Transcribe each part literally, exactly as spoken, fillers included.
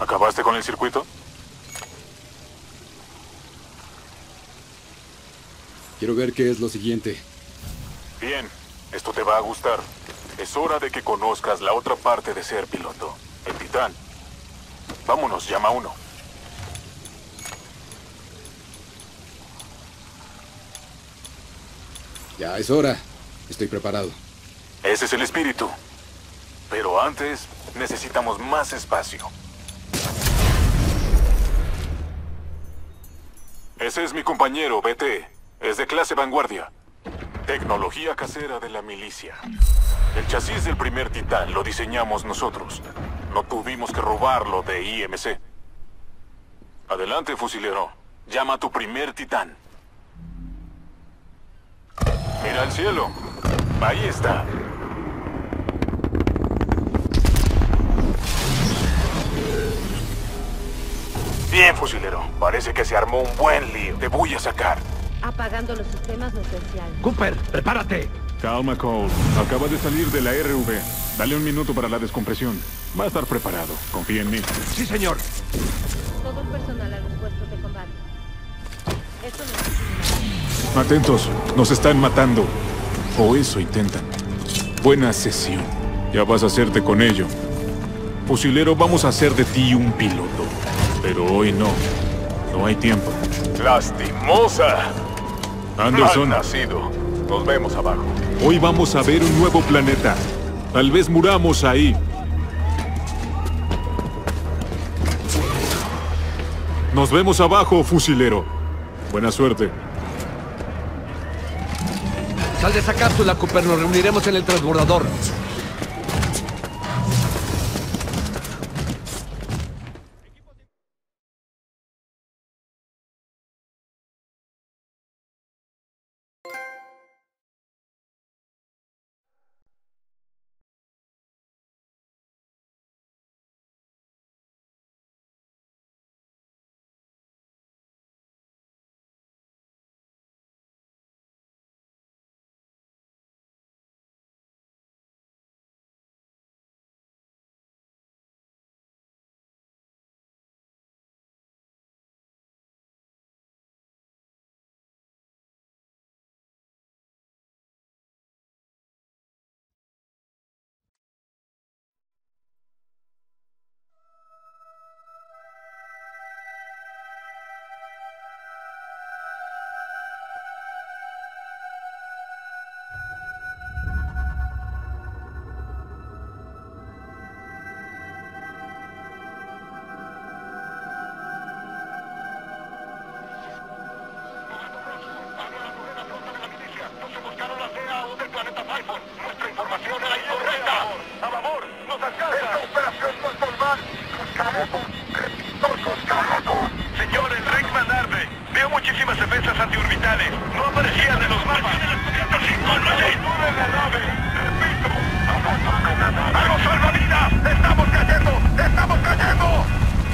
¿Acabaste con el circuito? Quiero ver qué es lo siguiente. Bien, esto te va a gustar. Es hora de que conozcas la otra parte de ser piloto, el Titán. Vámonos, llama uno. Ya es hora. Estoy preparado. Ese es el espíritu. Pero antes, necesitamos más espacio. Ese es mi compañero, B T. Es de clase vanguardia. Tecnología casera de la milicia. El chasis del primer Titán lo diseñamos nosotros. No tuvimos que robarlo de I M C. Adelante, fusilero. Llama a tu primer Titán. Mira al cielo. Ahí está. Bien, fusilero. Parece que se armó un buen lío. Te voy a sacar. Apagando los sistemas no esencial. Cooper, prepárate. Calma, Cole. Acaba de salir de la R V. Dale un minuto para la descompresión. Va a estar preparado. Confía en mí. Sí, señor. Todo el personal a los puestos de combate. Esto no es... Atentos. Nos están matando. O eso intentan. Buena sesión. Ya vas a hacerte con ello. Fusilero, vamos a hacer de ti un piloto. Pero hoy no. No hay tiempo. ¡Lastimosa! Anderson. Mal nacido. Nos vemos abajo. Hoy vamos a ver un nuevo planeta. Tal vez muramos ahí. Nos vemos abajo, fusilero. Buena suerte. Sal de esa cápsula, Cooper. Nos reuniremos en el transbordador. Muchísimas defensas antiorbitales. No aparecían en los mapas. ¡Vamos, salvavidas! ¡Estamos cayendo! ¡Estamos cayendo!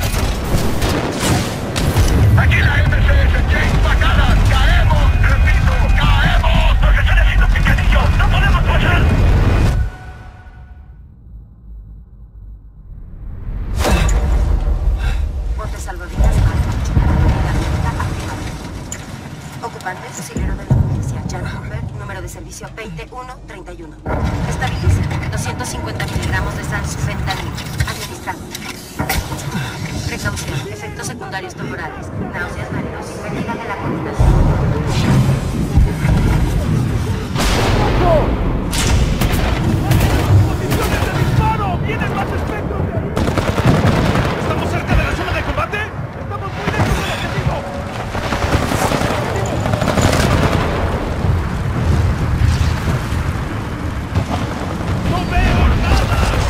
Aquí la M C S James Bacadas. ¡Caemos! ¡Repito! ¡Caemos! ¡Nos están haciendo picadillo! ¡No podemos pasar! Bote salvavidas. Ocupante, fusilero de la milicia, Jan Cooper, número de servicio veinte uno treinta y uno. Estabilice, doscientos cincuenta miligramos de salsufentanil. Administrado. Precaución, efectos secundarios temporales, náuseas, mareos y pérdida de la coordinación. ¡Posiciones de disparo! ¡Vienen más espectros de ahí! ¿Estamos cerca de la zona de combate? ¡Estamos muy lejos del objetivo!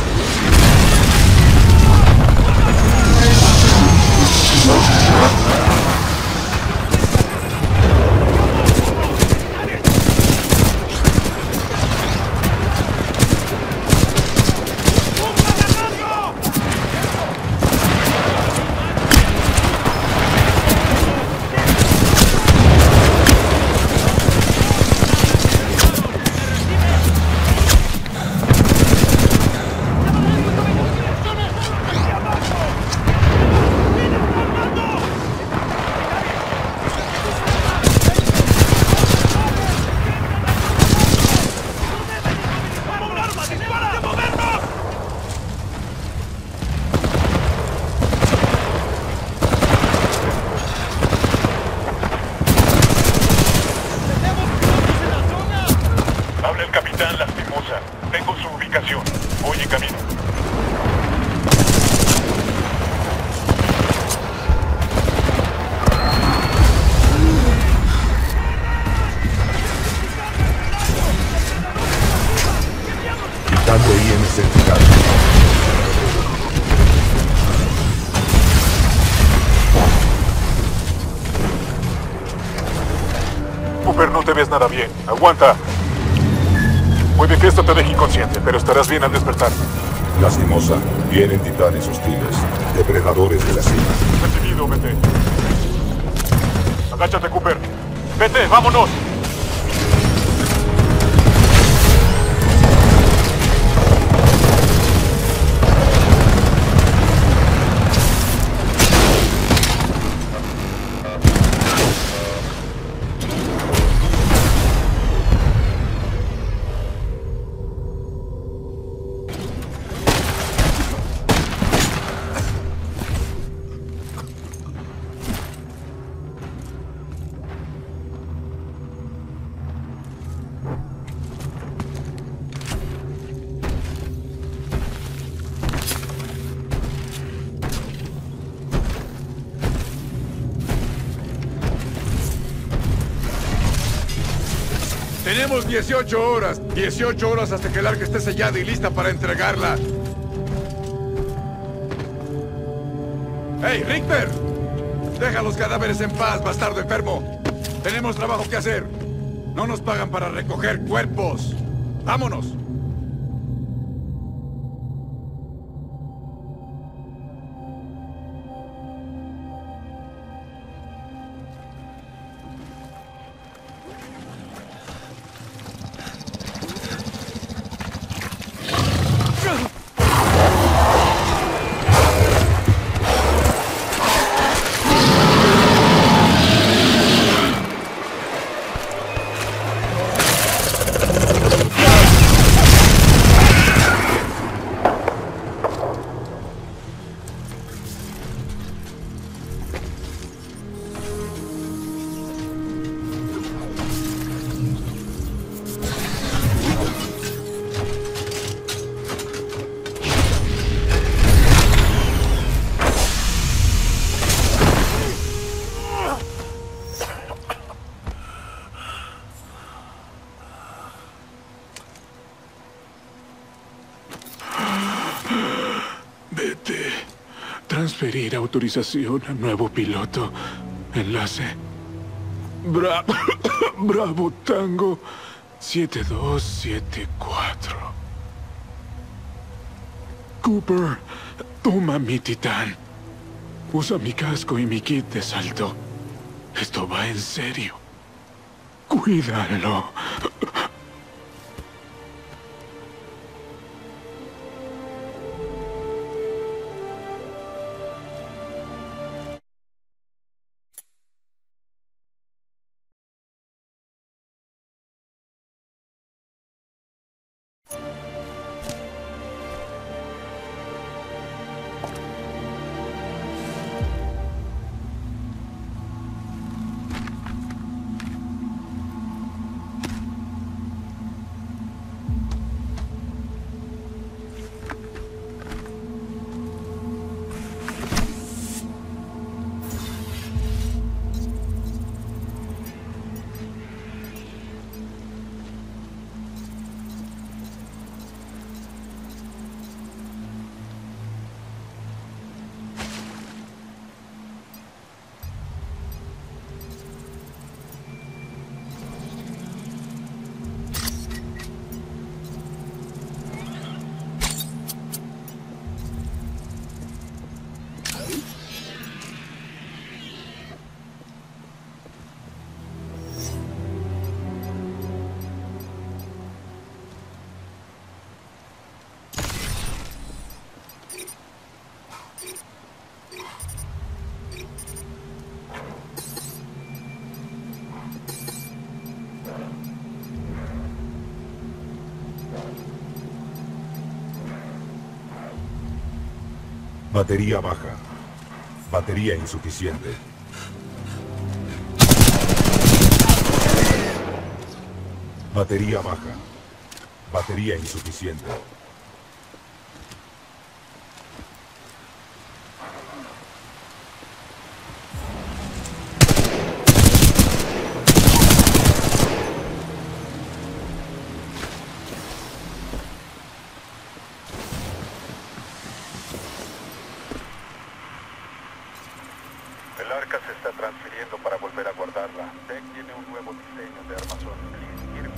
¡No! Aguanta. Puede que esto te deje inconsciente, pero estarás bien al despertar. Lastimosa. Vienen titanes hostiles. Depredadores de la cima. Recibido, vete. Agáchate, Cooper. Vete, vámonos. Tenemos dieciocho horas. dieciocho horas hasta que el arca esté sellada y lista para entregarla. ¡Hey, Richter! Deja los cadáveres en paz, bastardo enfermo. Tenemos trabajo que hacer. No nos pagan para recoger cuerpos. ¡Vámonos! Transferir autorización a nuevo piloto. Enlace. Bra Bravo Tango siete dos siete cuatro. Cooper, toma mi titán. Usa mi casco y mi kit de salto. Esto va en serio. Cuídalo. Batería baja. Batería insuficiente. Batería baja. Batería insuficiente. El arca se está transfiriendo para volver a guardarla. Tech tiene un nuevo diseño de armazón. Please,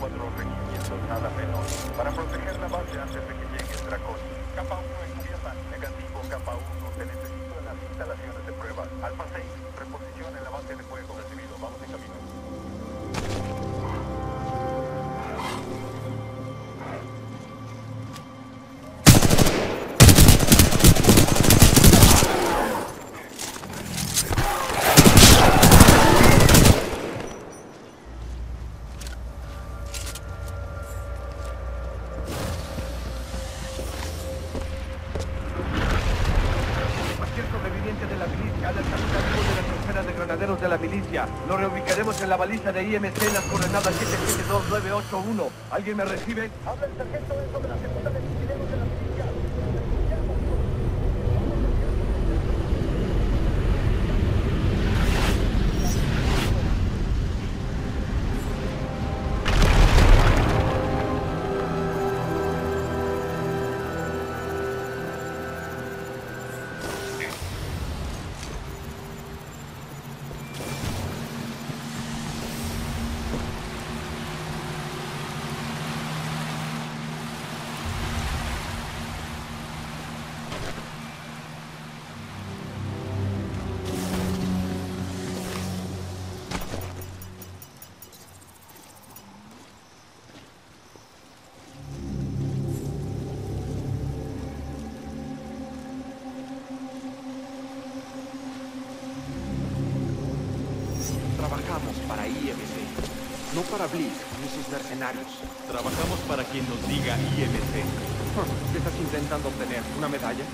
granaderos de la milicia. Lo reubicaremos en la baliza de I M C en las coordenadas siete siete dos nueve ocho uno. ¿Alguien me recibe? Habla el sargento Enzo de la segunda de fusileros de la milicia. Trabajamos para I M C, no para Blitz ni sus mercenarios. Trabajamos para quien nos diga I M C. ¿Qué estás intentando obtener? ¿Una medalla?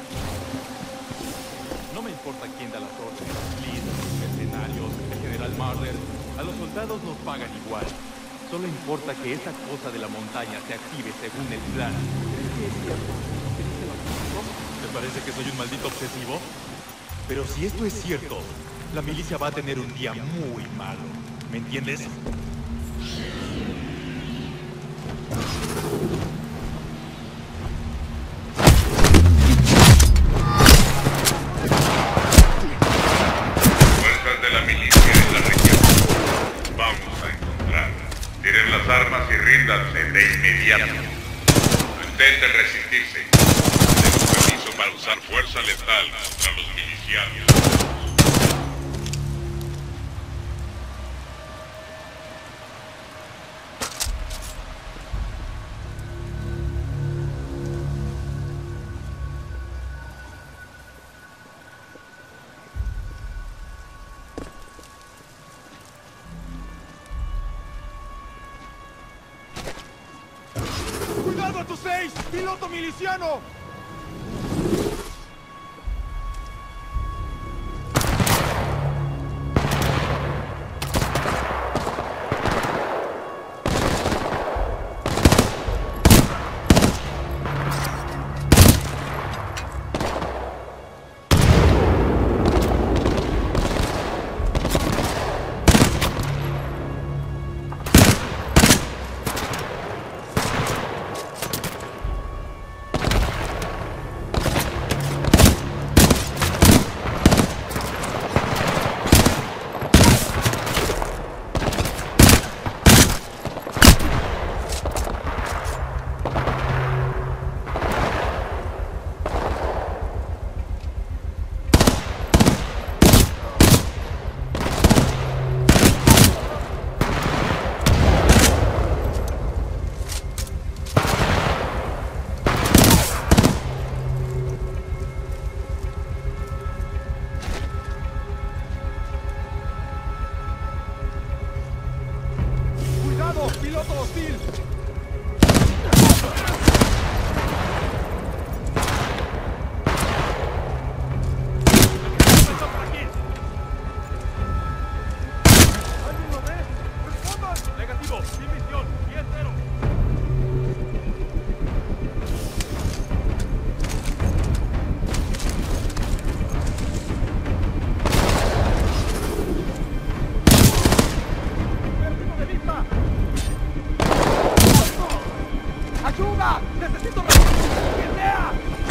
No me importa quién da las órdenes. Blitz, los mercenarios, el general Marder. A los soldados nos pagan igual. Solo importa que esa cosa de la montaña se active según el plan. ¿Crees que es cierto? ¿Qué dicen los chicos? ¿Te parece que soy un maldito obsesivo? Pero si esto es cierto, la milicia va a tener un día muy malo. ¿Me entiendes? Fuerzas de la milicia en la región. Vamos a encontrarla. Tiren las armas y ríndanse de inmediato. No intenten resistirse. Tengo permiso para usar fuerza letal contra los milicianos. ¡Cuidado a tus seis! ¡Piloto miliciano! ¡Piloto hostil! ¿Alguien lo ve? ¡Respondan! Negativo, sin misión, diez cero. ¡Pérdida de vista! ¡Ayuda! ¡Necesito recursos! ¡Que sea!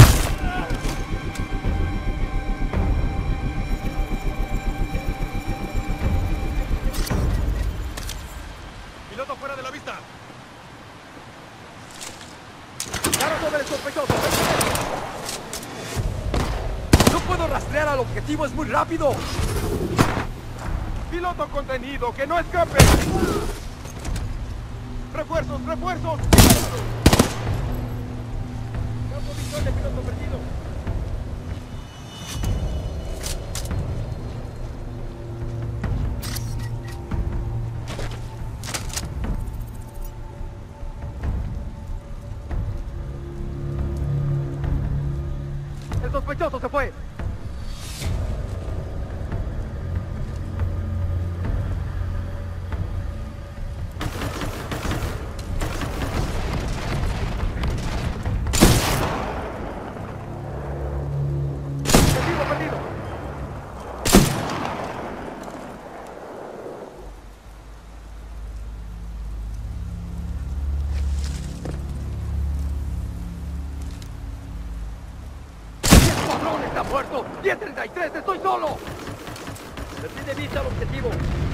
¡Piloto fuera de la vista! ¡Claro sobre el sospechoso! ¡No puedo rastrear al objetivo! ¡Es muy rápido! ¡Piloto contenido! ¡Que no escape! ¡Refuerzos! ¡Refuerzos! ¡Campo visual de piloto perdido! ¡El sospechoso se fue! patrón está muerto. diez treinta y tres, estoy solo. Perdí de vista el objetivo.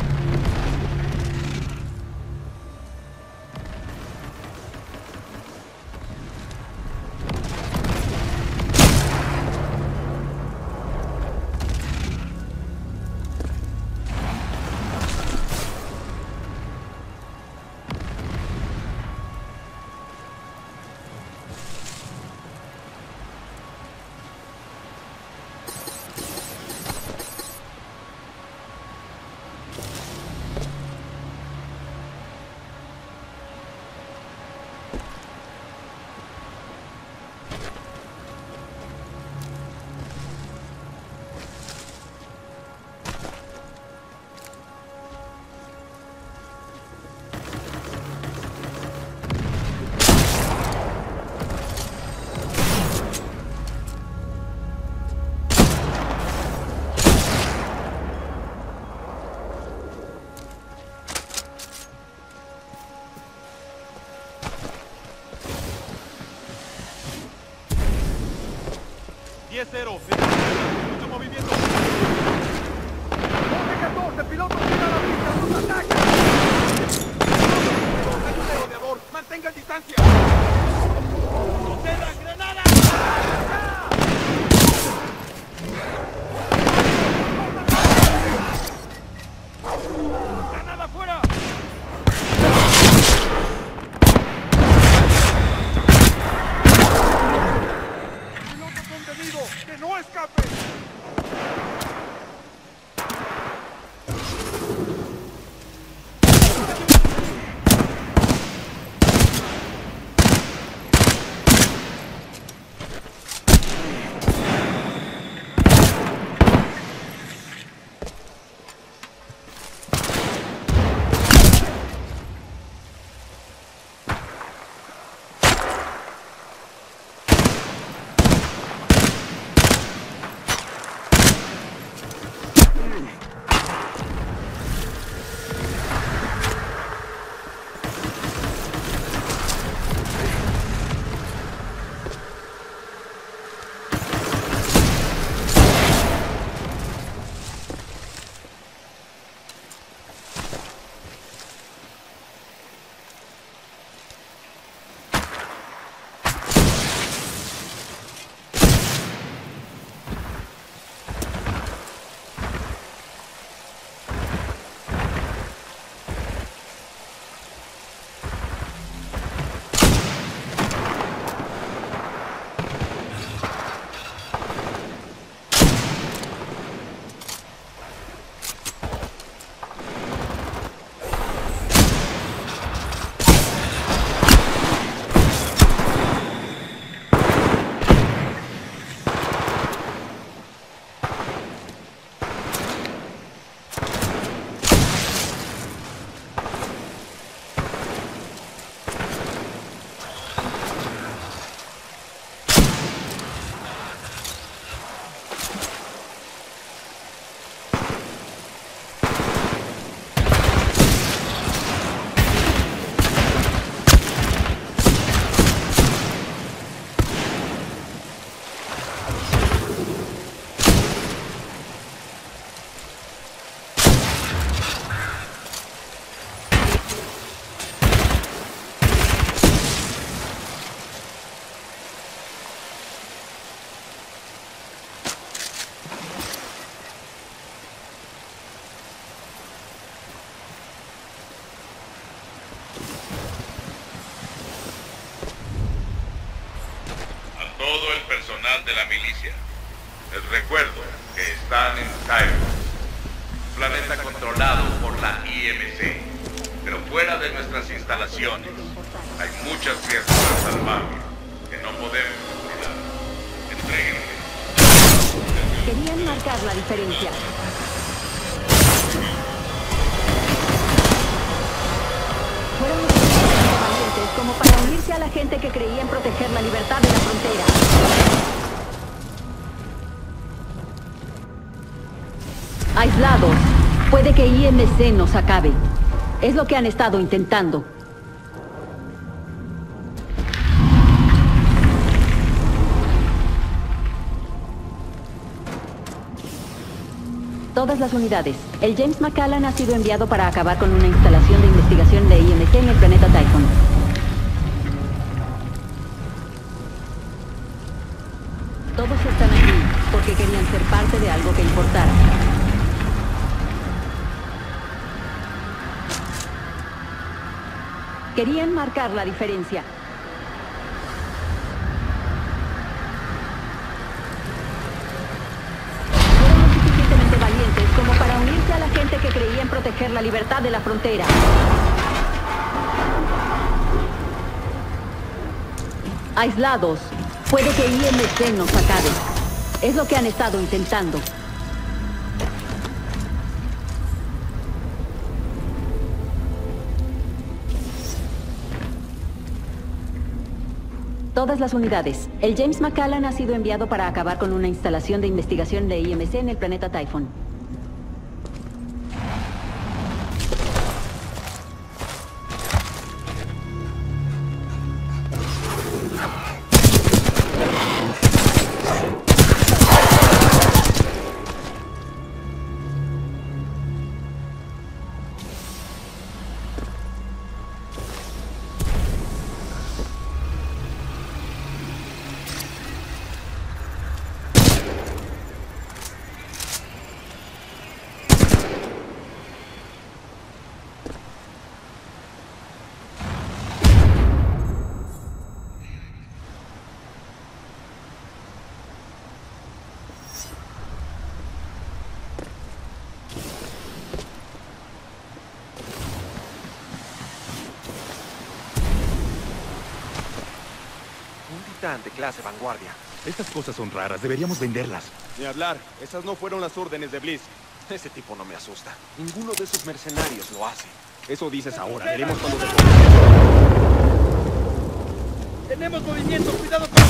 diez cero. Mucho movimiento. doce catorce, piloto, tira la pista, nos atacan. Ayuda, rodeador. Mantenga distancia. ¡Suceda, granada! ¡Granada fuera! ¡Que no escape! todo el personal de la milicia. Les recuerdo que están en Cyber, planeta controlado por la I M C, pero fuera de nuestras instalaciones hay muchas criaturas salvajes que no podemos controlar. Entréguense. Querían marcar la diferencia. Fueron los suficientemente valientes como para unirse a la gente que creía en proteger la libertad de la frontera. Aislados, puede que I M C nos acabe. Es lo que han estado intentando. Todas las unidades. El James McCallan ha sido enviado para acabar con una instalación de investigación de I M C en el planeta Typhon. Todos están aquí porque querían ser parte de algo que importara. Querían marcar la diferencia. Fueron lo suficientemente valientes como para unirse a la gente que creía en proteger la libertad de la frontera. Aislados. Puede que I M C nos acabe. Es lo que han estado intentando. Todas las unidades. El James McCallan ha sido enviado para acabar con una instalación de investigación de I M C en el planeta Typhon. De clase vanguardia. Estas cosas son raras, deberíamos venderlas. Ni hablar, esas no fueron las órdenes de Blisk. Ese tipo no me asusta. Ninguno de esos mercenarios lo hace. Eso dices ahora, veremos cuando se... ¡Tenemos movimiento! ¡Cuidado con...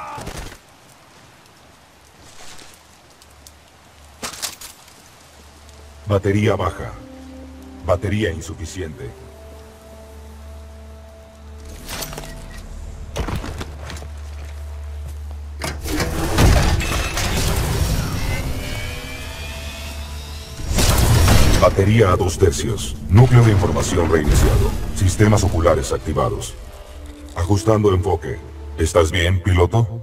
Batería baja. Batería insuficiente. Batería a dos tercios. Núcleo de información reiniciado. Sistemas oculares activados. Ajustando enfoque. ¿Estás bien, piloto?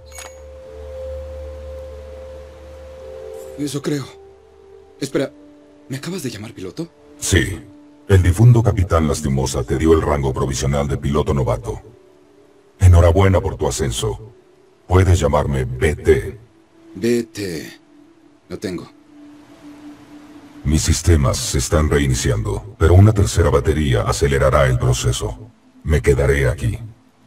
Eso creo. Espera, ¿me acabas de llamar piloto? Sí. El difunto capitán Lastimosa te dio el rango provisional de piloto novato. Enhorabuena por tu ascenso. Puedes llamarme B T. B T. Lo tengo. Mis sistemas se están reiniciando, pero una tercera batería acelerará el proceso. Me quedaré aquí.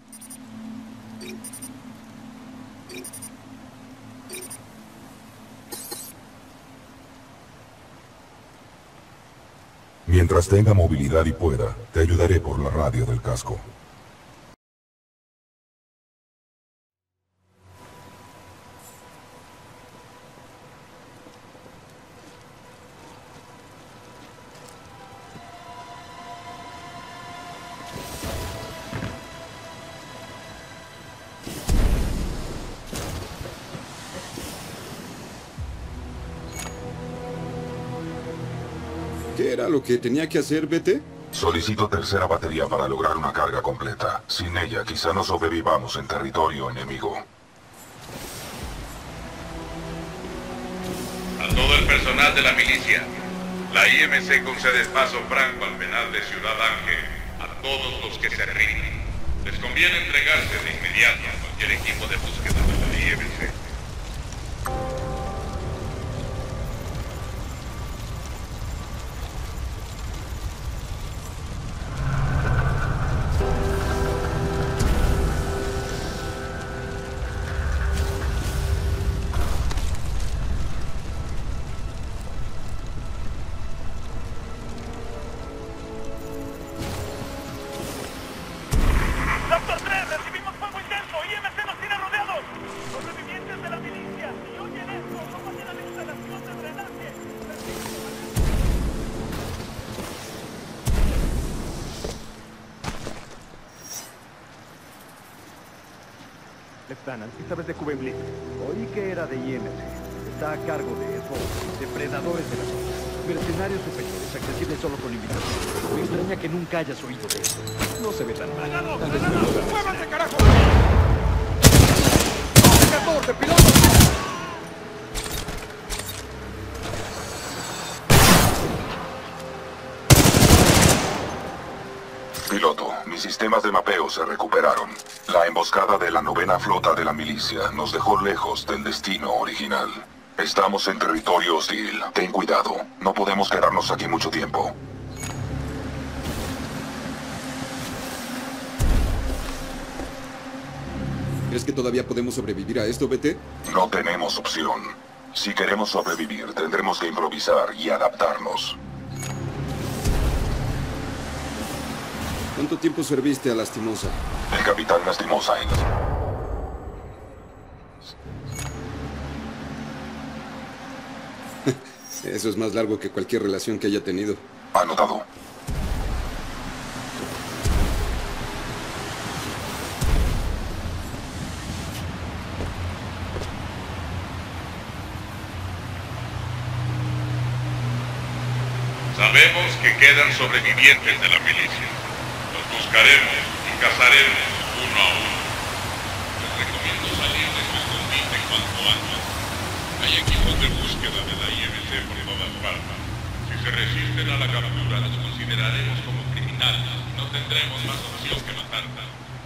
Mientras tenga movilidad y pueda, te ayudaré por la radio del casco. ¿Qué era lo que tenía que hacer, B T? Solicito tercera batería para lograr una carga completa. Sin ella, quizá no sobrevivamos en territorio enemigo. A todo el personal de la milicia, la I M C concede paso franco al penal de Ciudad Ángel a todos los que se rinden. Les conviene entregarse de inmediato a cualquier equipo de búsqueda de la I M C. Lieutenant, esta vez de Cuban Blitz. Oí que era de I M C. está a cargo de eso. Depredadores de la zona. Mercenarios superiores, accesibles solo con invitación. Me extraña que nunca hayas oído de eso. No se ve tan mal. Tal vez me lo hagas. ¡Muévanse, carajo! ¡catorce, piloto! Piloto, mis sistemas de mapeo se recuperaron. La emboscada de la novena flota de la milicia nos dejó lejos del destino original. Estamos en territorio hostil. Ten cuidado. No podemos quedarnos aquí mucho tiempo. ¿Crees que todavía podemos sobrevivir a esto, B T? No tenemos opción. Si queremos sobrevivir, tendremos que improvisar y adaptarnos. ¿Cuánto tiempo serviste a Lastimosa? El capitán Lastimosa en... Eso es más largo que cualquier relación que haya tenido. Anotado. Sabemos que quedan sobrevivientes de la milicia. Los buscaremos y cazaremos uno a uno. Les recomiendo salir de su escondite cuanto antes. Hay equipos de búsqueda de la I M C por todas partes. Si se resisten a la captura, los consideraremos como criminales. No tendremos más opción que matarlos.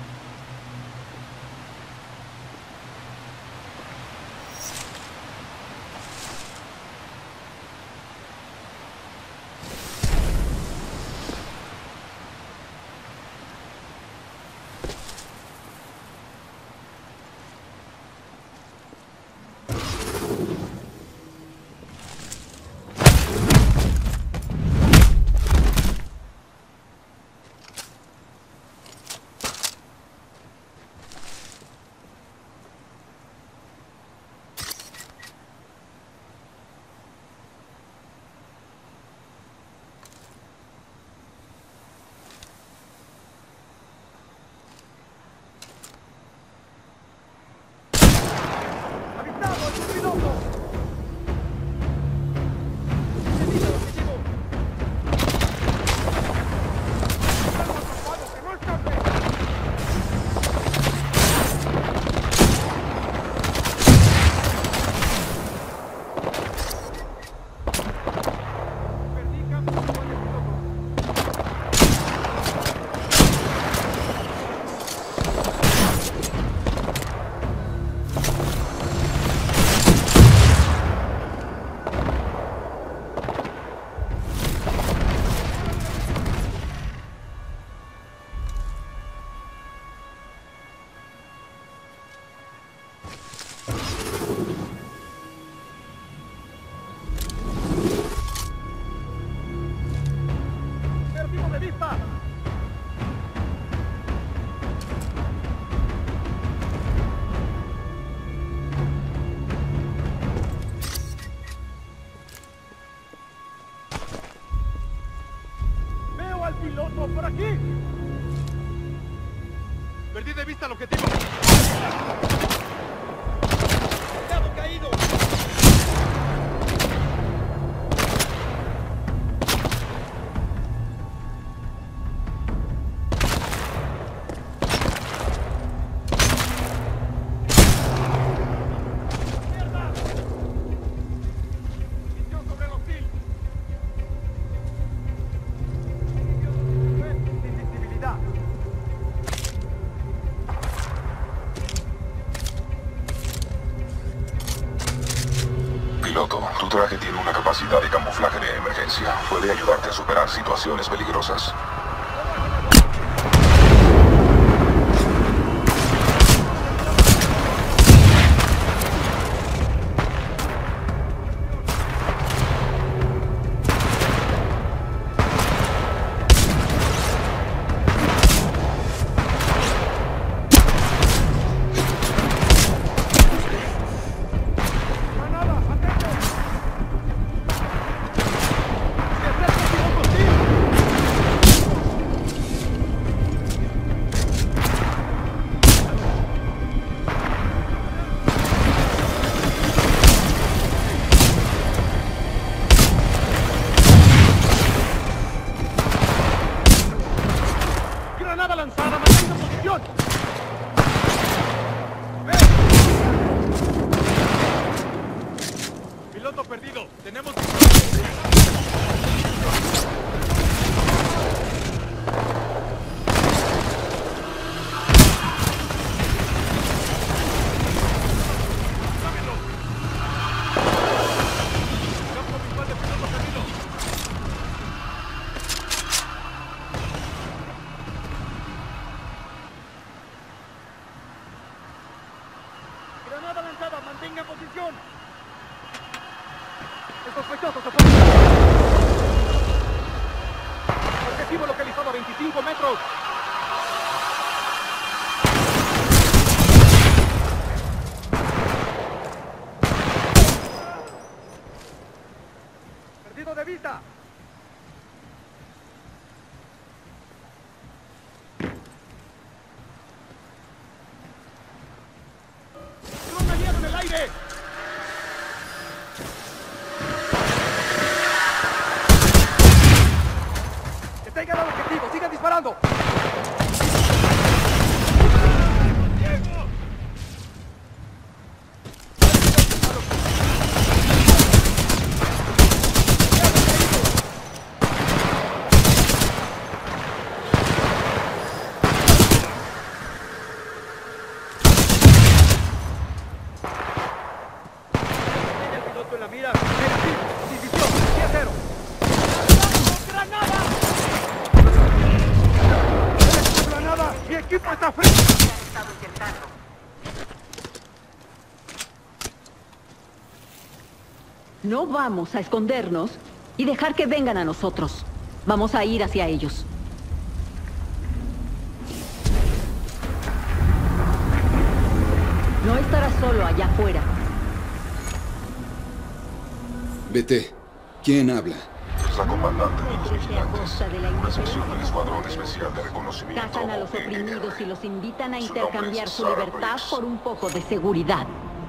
¡Piloto, por aquí! Perdí de vista el objetivo. ¡Cuidado, caído! Piloto, tu traje tiene una capacidad de camuflaje de emergencia. Puede ayudarte a superar situaciones peligrosas. Tenemos... Granada lanzada, mantenga posición. El sospechoso se fue. Objetivo localizado a veinticinco metros. Perdido de vista. ¡Dron aliado en el aire! ¡Detengan al objetivo! ¡Sigan disparando! El piloto en la mira. Negativo. División. diez cero. ¡Granada! ¡Granada! ¡Mi equipo está frente! Han estado intentando. No vamos a escondernos y dejar que vengan a nosotros. Vamos a ir hacia ellos. No estarás solo allá afuera. B T, ¿quién habla? Es la comandante de los Crece a vigilantes. costa de la Una sección indiferencia del Escuadrón casual. Especial de Reconocimiento. Cazan a los O N R. oprimidos y los invitan a Su nombre intercambiar es su Sarah libertad Briggs. por un poco de seguridad.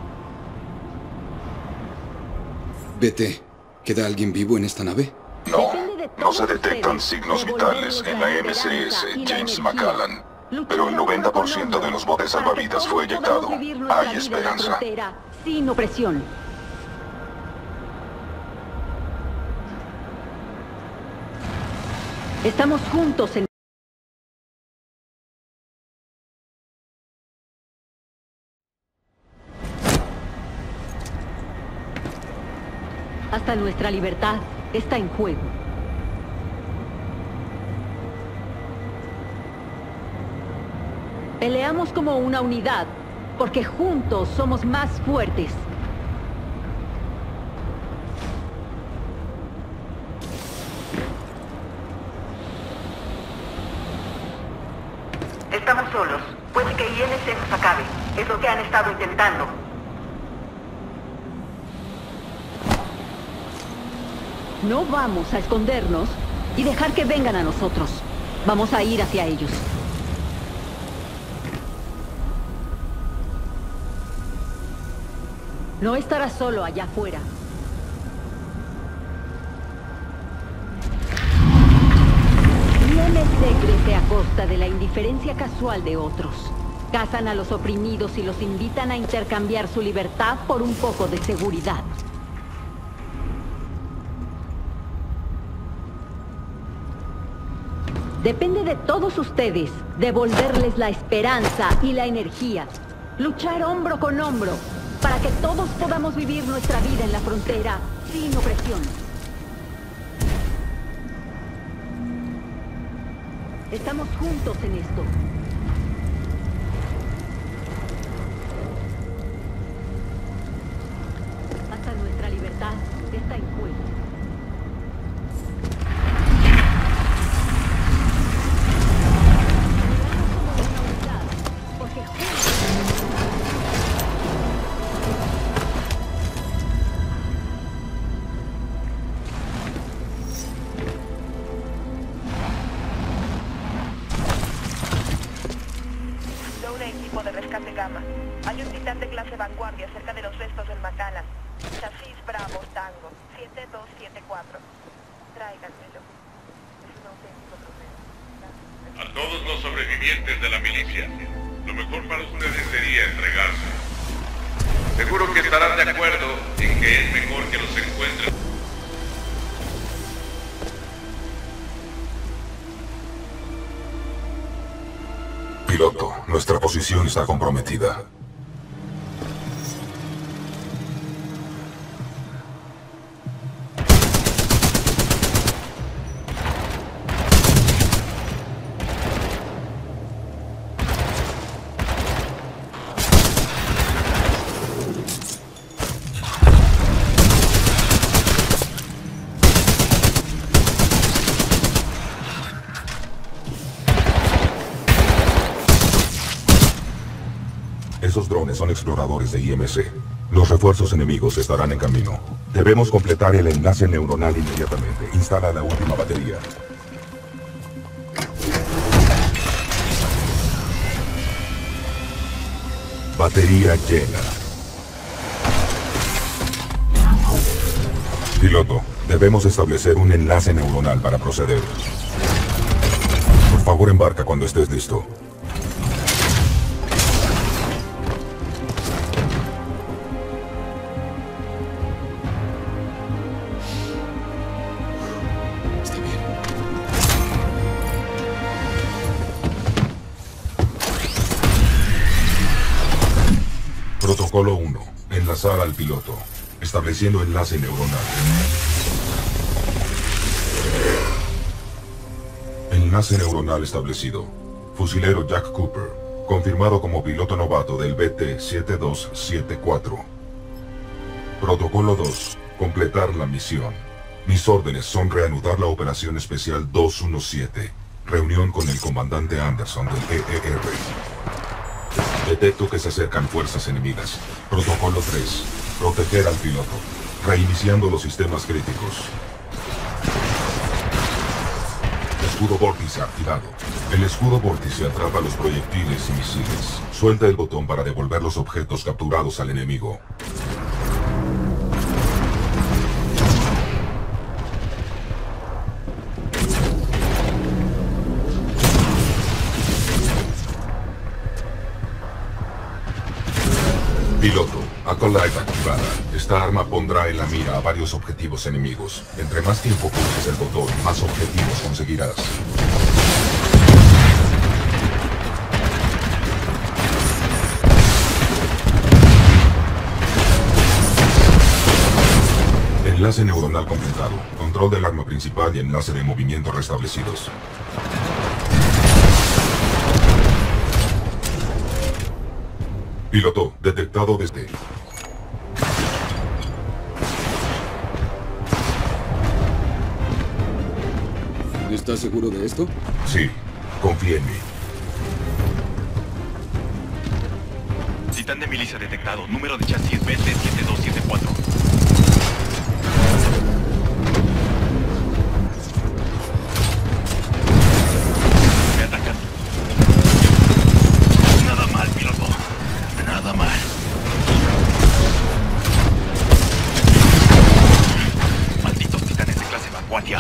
B T, ¿queda alguien vivo en esta nave? No, Depende de no todos se detectan ustedes signos devolverles vitales en la la M C S esperanza y la James energía. McCallan. Pero el Lucharon noventa por con ciento de los botes para que salvavidas fue todos podamos eyectado. vivir nuestra Hay vida en la esperanza. frontera sin opresión. Estamos juntos en... Hasta nuestra libertad está en juego. Peleamos como una unidad, porque juntos somos más fuertes. Estamos solos. Puede que I N C nos acabe. Es lo que han estado intentando. No vamos a escondernos y dejar que vengan a nosotros. Vamos a ir hacia ellos. No estarás solo allá afuera. I N C crece a costa de la indiferencia casual de otros. Cazan a los oprimidos y los invitan a intercambiar su libertad por un poco de seguridad. Depende de todos ustedes devolverles la esperanza y la energía. Luchar hombro con hombro para que todos podamos vivir nuestra vida en la frontera sin opresión. Estamos juntos en esto. Hasta nuestra libertad está en juego. Equipo de rescate Gamma. Hay un titán de clase vanguardia cerca de los restos del Macallan. Chasis Bravo Tango siete dos siete cuatro. Tráiganmelo. Es un auténtico trofeo. A todos los sobrevivientes de la milicia, lo mejor para ustedes sería entregarse. Seguro que estarán de acuerdo en que es mejor que los encuentren posición está comprometida. Esos drones son exploradores de I M C. Los refuerzos enemigos estarán en camino. Debemos completar el enlace neuronal inmediatamente. Instala la última batería. Batería llena. Piloto, debemos establecer un enlace neuronal para proceder. Por favor, embarca cuando estés listo. Protocolo uno. Enlazar al piloto. Estableciendo enlace neuronal. Enlace neuronal establecido. Fusilero Jack Cooper. Confirmado como piloto novato del B T siete dos siete cuatro. Protocolo dos. Completar la misión. Mis órdenes son reanudar la operación especial dos uno siete. Reunión con el comandante Anderson del E E R. Detecto que se acercan fuerzas enemigas. Protocolo tres. Proteger al piloto. Reiniciando los sistemas críticos. Escudo vórtice activado. El escudo vórtice atrapa los proyectiles y misiles. Suelta el botón para devolver los objetos capturados al enemigo. Piloto, Acolyte activada. Esta arma pondrá en la mira a varios objetivos enemigos. Entre más tiempo pulses el botón, más objetivos conseguirás. Enlace neuronal completado. Control del arma principal y enlace de movimiento restablecidos. Piloto, detectado desde... ¿Estás seguro de esto? Sí, confía en mí. Titán de milicia detectado. Número de chasis B T siete dos siete cuatro. Me atacan. Nada mal, piloto. Nada mal. Malditos titanes de clase vanguardia.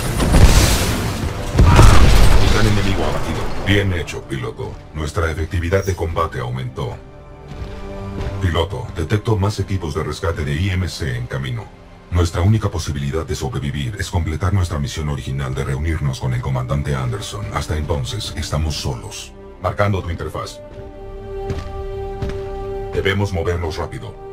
Titán enemigo abatido. Bien hecho, piloto. Nuestra efectividad de combate aumentó. Piloto, detecto más equipos de rescate de I M C en camino. Nuestra única posibilidad de sobrevivir es completar nuestra misión original de reunirnos con el comandante Anderson. Hasta entonces, estamos solos. Marcando tu interfaz. Debemos movernos rápido.